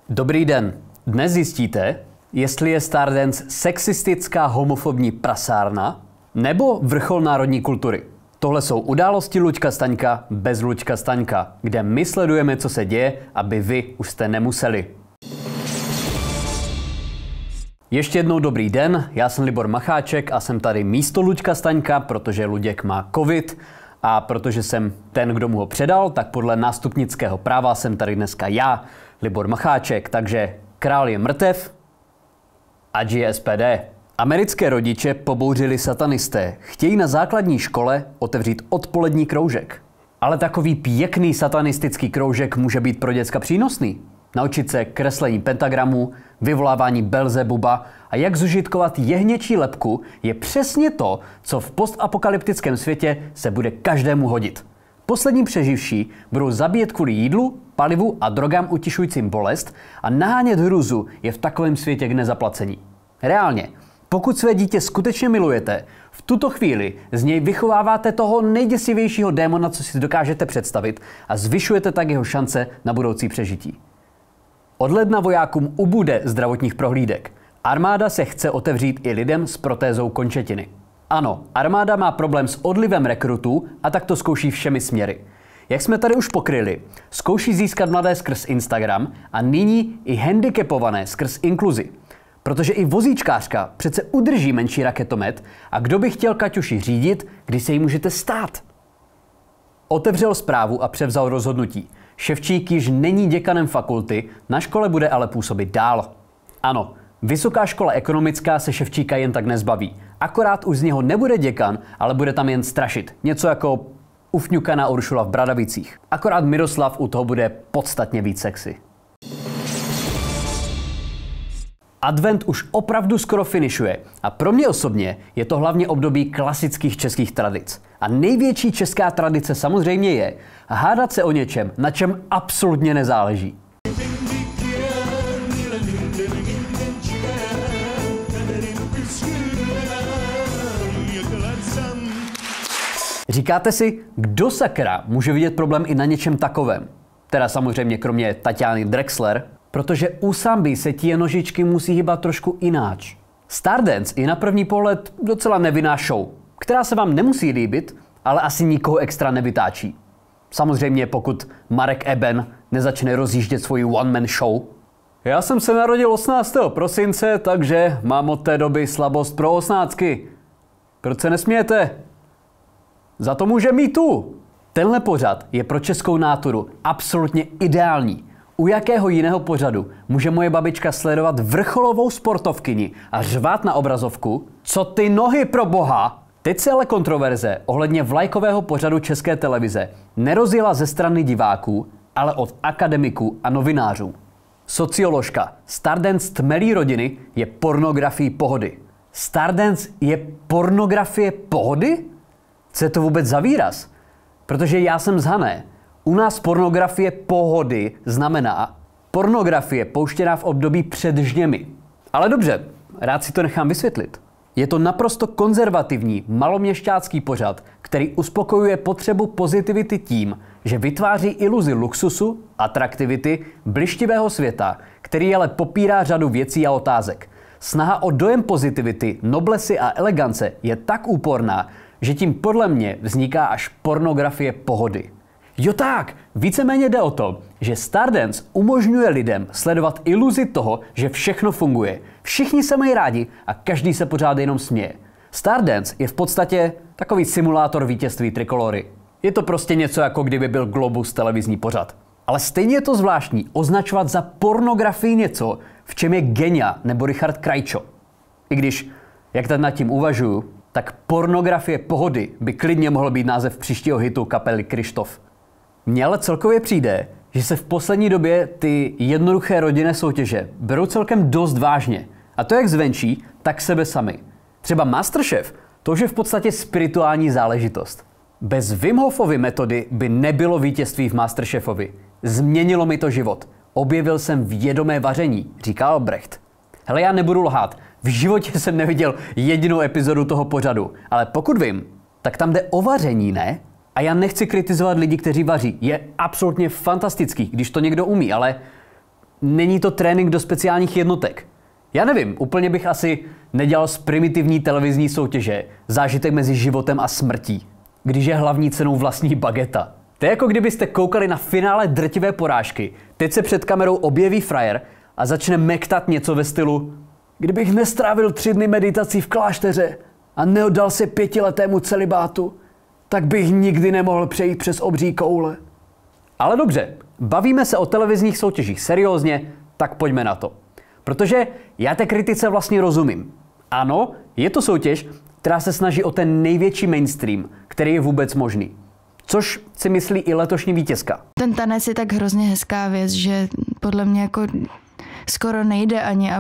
Dobrý den. Dnes zjistíte, jestli je Stardance sexistická homofobní prasárna nebo vrchol národní kultury. Tohle jsou události Luďka Staňka bez Luďka Staňka, kde my sledujeme, co se děje, aby vy už jste nemuseli. Ještě jednou dobrý den, já jsem Libor Macháček a jsem tady místo Luďka Staňka, protože Luděk má covid a protože jsem ten, kdo mu ho předal, tak podle nástupnického práva jsem tady dneska já, Libor Macháček, takže král je mrtev a žije SPD. Americké rodiče pobouřili satanisté. Chtějí na základní škole otevřít odpolední kroužek. Ale takový pěkný satanistický kroužek může být pro děcka přínosný. Naučit se kreslení pentagramů, vyvolávání Belzebuba a jak zužitkovat jehněčí lebku je přesně to, co v postapokalyptickém světě se bude každému hodit. Poslední přeživší budou zabíjet kvůli jídlu, palivu a drogám utišujícím bolest a nahánět hrůzu je v takovém světě k nezaplacení. Reálně, pokud své dítě skutečně milujete, v tuto chvíli z něj vychováváte toho nejděsivějšího démona, co si dokážete představit a zvyšujete tak jeho šance na budoucí přežití. Od ledna vojákům ubude zdravotních prohlídek. Armáda se chce otevřít i lidem s protézou končetiny. Ano, armáda má problém s odlivem rekrutů a tak to zkouší všemi směry. Jak jsme tady už pokryli, zkouší získat mladé skrz Instagram a nyní i handicapované skrz inkluzi. Protože i vozíčkářka přece udrží menší raketomet a kdo by chtěl Kaťuši řídit, když se jí můžete stát? Otevřel zprávu a převzal rozhodnutí. Ševčík již není děkanem fakulty, na škole bude ale působit dál. Ano, Vysoká škola ekonomická se Ševčíka jen tak nezbaví. Akorát už z něho nebude děkan, ale bude tam jen strašit. Něco jako ufňukaná Uršula v Bradavicích. Akorát Miroslav u toho bude podstatně víc sexy. Advent už opravdu skoro finišuje a pro mě osobně je to hlavně období klasických českých tradic. A největší česká tradice samozřejmě je hádat se o něčem, na čem absolutně nezáleží. Říkáte si, kdo sakra může vidět problém i na něčem takovém? Teda samozřejmě kromě Tatiany Drexler, protože u samby se tie nožičky musí hýbat trošku ináč. Stardance je na první pohled docela nevinná show, která se vám nemusí líbit, ale asi nikoho extra nevytáčí. Samozřejmě pokud Marek Eben nezačne rozjíždět svoji one-man show. Já jsem se narodil 18. prosince, takže mám od té doby slabost pro osnáctky. Proč se nesmějete? Za to může mít tu. Tenhle pořad je pro českou náturu absolutně ideální. U jakého jiného pořadu může moje babička sledovat vrcholovou sportovkyni a řvát na obrazovku? Co ty nohy pro boha? Teď se ale kontroverze ohledně vlajkového pořadu České televize nerozjela ze strany diváků, ale od akademiků a novinářů. Socioložka Stardance tmelí rodiny je pornografií pohody. Stardance je pornografie pohody? Co je to vůbec za výraz? Protože já jsem z Hané. U nás pornografie pohody znamená pornografie pouštěná v období před žněmi. Ale dobře, rád si to nechám vysvětlit. Je to naprosto konzervativní, maloměšťácký pořad, který uspokojuje potřebu pozitivity tím, že vytváří iluzi luxusu, atraktivity, blištivého světa, který ale popírá řadu věcí a otázek. Snaha o dojem pozitivity, noblesy a elegance je tak úporná, že tím podle mě vzniká až pornografie pohody. Jo tak, víceméně jde o to, že Stardance umožňuje lidem sledovat iluzi toho, že všechno funguje. Všichni se mají rádi a každý se pořád jenom směje. Stardance je v podstatě takový simulátor vítězství Trikolory. Je to prostě něco jako kdyby byl Globus televizní pořad. Ale stejně je to zvláštní označovat za pornografii něco, v čem je Genia nebo Richard Krajčo. I když, jak teď nad tím uvažuju, tak pornografie pohody by klidně mohl být název příštího hitu kapely Krištof. Mně ale celkově přijde, že se v poslední době ty jednoduché rodinné soutěže berou celkem dost vážně. A to jak zvenčí, tak sebe sami. Třeba Masterchef, to už je v podstatě spirituální záležitost. Bez Wim Hofovy metody by nebylo vítězství v Masterchefovi. Změnilo mi to život. Objevil jsem vědomé vaření, říká Albrecht. Hele, já nebudu lhát. V životě jsem neviděl jedinou epizodu toho pořadu. Ale pokud vím, tak tam jde o vaření, ne? A já nechci kritizovat lidi, kteří vaří. Je absolutně fantastický, když to někdo umí, ale Není to trénink do speciálních jednotek. Já nevím, úplně bych asi nedělal z primitivní televizní soutěže zážitek mezi životem a smrtí, když je hlavní cenou vlastní bageta. To je jako kdybyste koukali na finále drtivé porážky, teď se před kamerou objeví frajer a začne mektat něco ve stylu: kdybych nestrávil 3 dny meditací v klášteře a neoddal se 5letému celibátu, tak bych nikdy nemohl přejít přes obří koule. Ale dobře, bavíme se o televizních soutěžích seriózně, tak pojďme na to. Protože já té kritice vlastně rozumím. Ano, je to soutěž, která se snaží o ten největší mainstream, který je vůbec možný. Což si myslí i letošní vítězka. Ten tanec je tak hrozně hezká věc, že podle mě jako skoro nejde ani,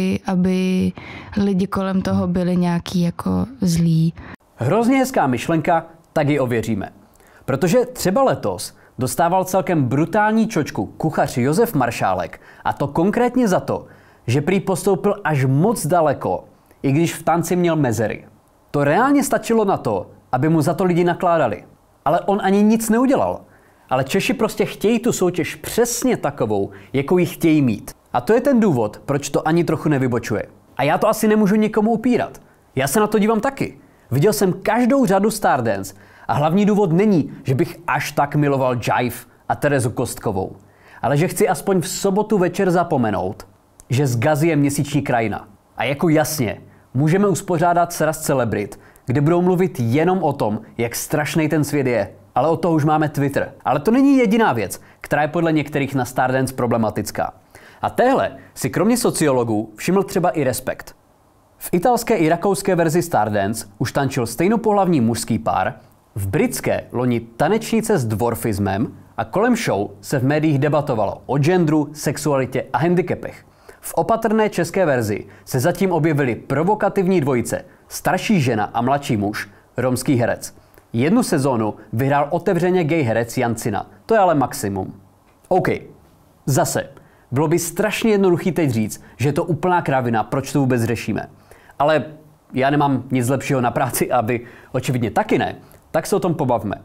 aby lidi kolem toho byli nějaký jako zlí. Hrozně hezká myšlenka, tak ji ověříme. Protože třeba letos dostával celkem brutální čočku kuchař Josef Maršálek, a to konkrétně za to, že prý postoupil až moc daleko, i když v tanci měl mezery. To reálně stačilo na to, aby mu za to lidi nakládali. Ale on ani nic neudělal. Ale Češi prostě chtějí tu soutěž přesně takovou, jakou ji chtějí mít. A to je ten důvod, proč to ani trochu nevybočuje. A já to asi nemůžu nikomu upírat. Já se na to dívám taky. Viděl jsem každou řadu Stardance a hlavní důvod není, že bych až tak miloval Jive a Terezu Kostkovou. Ale že chci aspoň v sobotu večer zapomenout, že z Gazy je měsíční krajina. A jako jasně, můžeme uspořádat sraz celebrit, kde budou mluvit jenom o tom, jak strašný ten svět je. Ale od toho už máme Twitter. Ale to není jediná věc, která je podle některých na Stardance problematická. A téhle si kromě sociologů všiml třeba i Respekt. V italské i rakouské verzi Stardance už tančil stejnopohlavní mužský pár, v britské loni tanečnice s dwarfismem a kolem show se v médiích debatovalo o genderu, sexualitě a handicapech. V opatrné české verzi se zatím objevily provokativní dvojice, starší žena a mladší muž, romský herec. Jednu sezónu vyhrál otevřeně gay herec Jan Cina, to je ale maximum. OK, zase, bylo by strašně jednoduchý teď říct, že je to úplná kravina, proč to vůbec řešíme. Ale já nemám nic lepšího na práci a vy očividně taky ne, tak se o tom pobavme.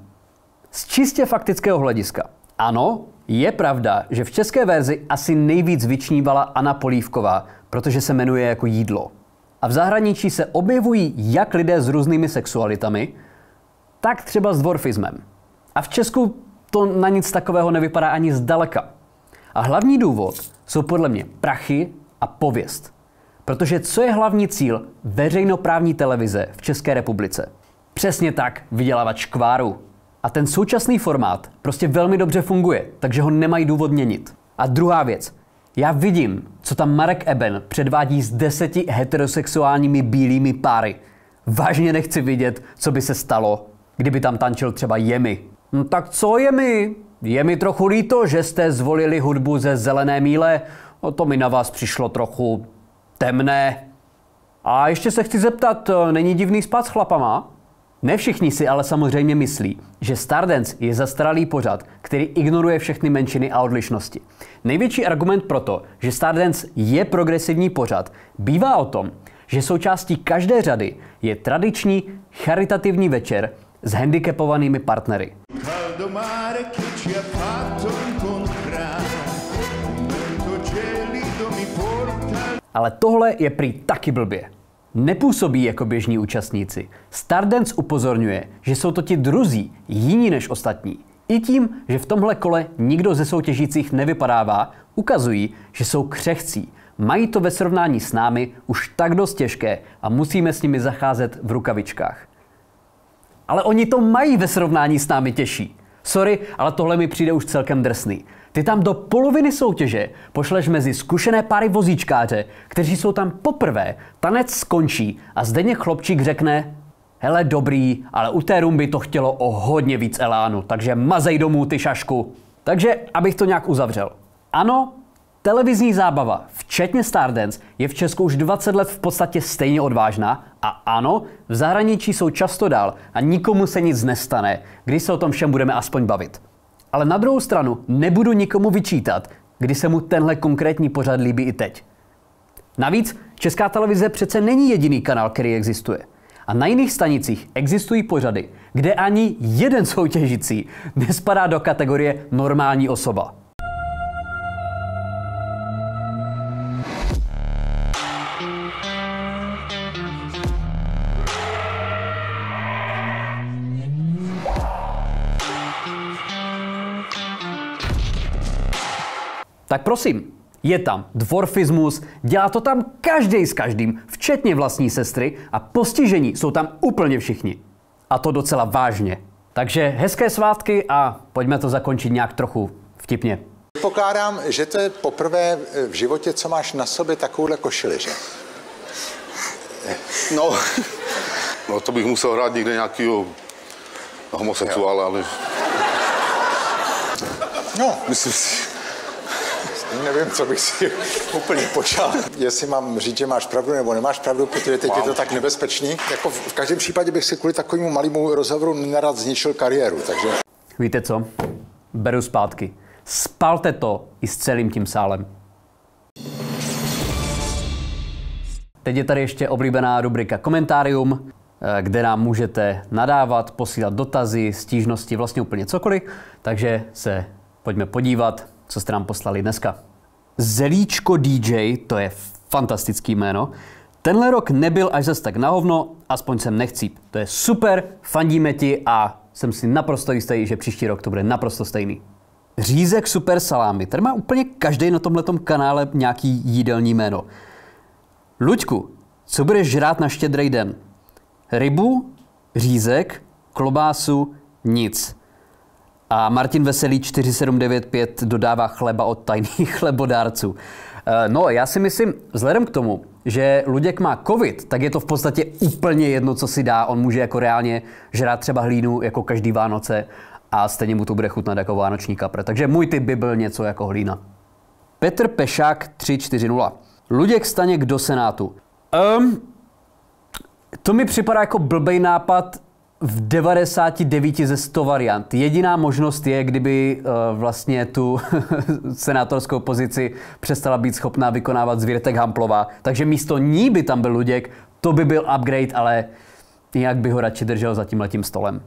Z čistě faktického hlediska. Ano, je pravda, že v české verzi asi nejvíc vyčnívala Anna Polívková, protože se jmenuje jako jídlo. A v zahraničí se objevují jak lidé s různými sexualitami, tak třeba s dwarfismem. A v Česku to na nic takového nevypadá ani zdaleka. A hlavní důvod jsou podle mě prachy a pověst. Protože co je hlavní cíl veřejnoprávní televize v České republice? Přesně tak, vydělávat škváru. A ten současný formát prostě velmi dobře funguje, takže ho nemají důvod měnit. A druhá věc. Já vidím, co tam Marek Eben předvádí s 10 heterosexuálními bílými páry. Vážně nechci vidět, co by se stalo, kdyby tam tančil třeba Jemi. No tak co Jemi? Je mi trochu líto, že jste zvolili hudbu ze Zelené míle. O to mi na vás přišlo trochu temné. A ještě se chci zeptat, není divný spát s chlapama? Ne všichni si ale samozřejmě myslí, že Stardance je zastaralý pořad, který ignoruje všechny menšiny a odlišnosti. Největší argument pro to, že Stardance je progresivní pořad, bývá o tom, že součástí každé řady je tradiční charitativní večer s handicapovanými partnery. Ale tohle je prý taky blbě. Nepůsobí jako běžní účastníci. Stardance upozorňuje, že jsou to ti druzí, jiní než ostatní. I tím, že v tomhle kole nikdo ze soutěžících nevypadává, ukazují, že jsou křehcí. Mají to ve srovnání s námi už tak dost těžké a musíme s nimi zacházet v rukavičkách. Ale oni to mají ve srovnání s námi těžší. Sorry, ale tohle mi přijde už celkem drsný. Ty tam do poloviny soutěže pošleš mezi zkušené páry vozíčkáře, kteří jsou tam poprvé, tanec skončí a Zdeněk Chlopčík řekne: hele dobrý, ale u té rumby to chtělo o hodně víc elánu, takže mazej domů ty šašku. Takže, abych to nějak uzavřel. Ano, televizní zábava, včetně Stardance, je v Česku už 20 let v podstatě stejně odvážná a ano, v zahraničí jsou často dál a nikomu se nic nestane, když se o tom všem budeme aspoň bavit. Ale na druhou stranu nebudu nikomu vyčítat, když se mu tenhle konkrétní pořad líbí i teď. Navíc Česká televize přece není jediný kanál, který existuje. A na jiných stanicích existují pořady, kde ani jeden soutěžící nespadá do kategorie normální osoba. Tak prosím, je tam dvorfismus, dělá to tam každej s každým, včetně vlastní sestry a postižení jsou tam úplně všichni. A to docela vážně. Takže hezké svátky a pojďme to zakončit nějak trochu vtipně. Pokládám, že to je poprvé v životě, co máš na sobě takovouhle košili, že? No to bych musel hrát někde nějakýho homosexuála, ale... No, Myslím si... nevím, co bych si úplně počal. Jestli mám říct, že máš pravdu nebo nemáš pravdu, protože teď je to tak nebezpečný. Jako v každém případě bych si kvůli takovému malému rozhovoru nerad zničil kariéru, takže... Víte co? Beru zpátky. Spalte to i s celým tím sálem. Teď je tady ještě oblíbená rubrika Komentárium, kde nám můžete nadávat, posílat dotazy, stížnosti, vlastně úplně cokoliv. Takže se pojďme podívat, co jste nám poslali dneska. Zelíčko DJ, to je fantastický jméno. Tenhle rok nebyl až zas tak na hovno, aspoň jsem nechcíp. To je super, fandíme ti a jsem si naprosto jistý, že příští rok to bude naprosto stejný. Řízek super salámy. Tady má úplně každý na tomhletom kanále nějaký jídelní jméno. Luďku, co budeš žrát na Štědrý den? Rybu, řízek, klobásu, nic. A Martin Veselý 4795 dodává chleba od tajných chlebodárců. No, já si myslím, vzhledem k tomu, že Luděk má covid, tak je to v podstatě úplně jedno, co si dá. On může jako reálně žrát třeba hlínu jako každý Vánoce a stejně mu to bude chutnat jako vánoční kapr. Takže můj tip by byl něco jako hlína. Petr Pešák 340. Luděk Staněk do Senátu. To mi připadá jako blbej nápad v 99 ze 100 variant. Jediná možnost je, kdyby vlastně tu senátorskou pozici přestala být schopná vykonávat Zvěrtek Hamplová. Takže místo ní by tam byl Luděk, to by byl upgrade, ale nějak by ho radši držel za tímhletím stolem.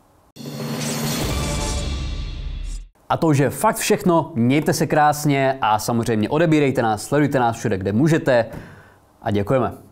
A to už je fakt všechno, mějte se krásně a samozřejmě odebírejte nás, sledujte nás všude, kde můžete a děkujeme.